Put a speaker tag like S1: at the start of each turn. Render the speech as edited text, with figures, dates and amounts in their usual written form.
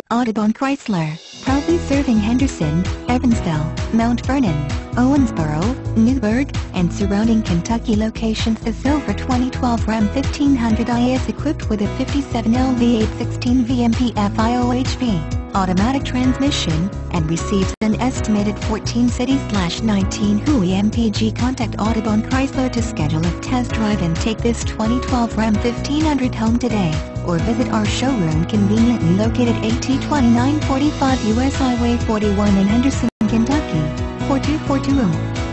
S1: Audubon Chrysler, proudly serving Henderson, Evansville, Mount Vernon, Owensboro, Newburgh, and surrounding Kentucky locations. The silver 2012 Ram 1500i is equipped with a 57L V8 16V MPFI OHV automatic transmission, and receives an estimated 14 city/19 Hui mpg. Contact Audubon Chrysler to schedule a test drive and take this 2012 Ram 1500 home today, or visit our showroom conveniently located at 2945 US Highway 41 in Henderson, Kentucky, 42420.